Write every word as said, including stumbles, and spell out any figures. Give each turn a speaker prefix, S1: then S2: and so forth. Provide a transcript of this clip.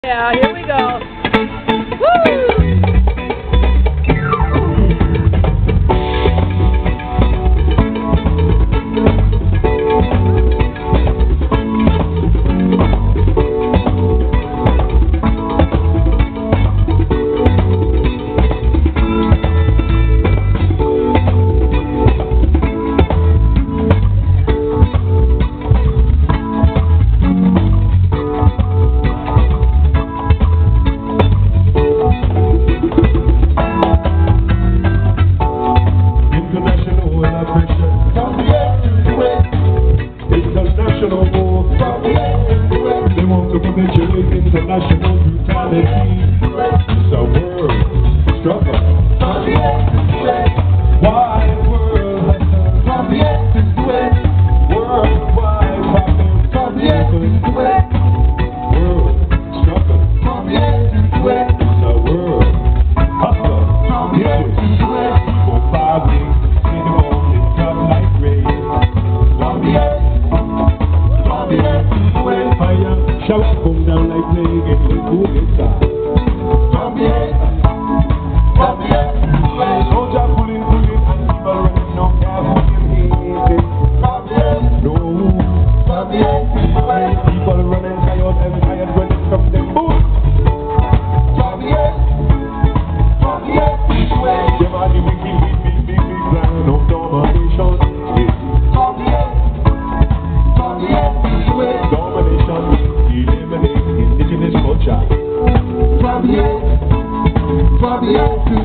S1: Yeah, here we go. Woo!
S2: International brutality. It's a world struggle. Wide world hustle. Worldwide problem. World struggle. It's a world hustle. For farming, see the world is tough like rain. Fire, shower come down like plague and you go inside. Soldier pulling, pulling, and people running no care who can hate it. No, people running tired and tired running from them boots. Them are the wicked, big, big, big, big plan of domination. Domination, eliminate indigenous culture.
S3: From here, from here to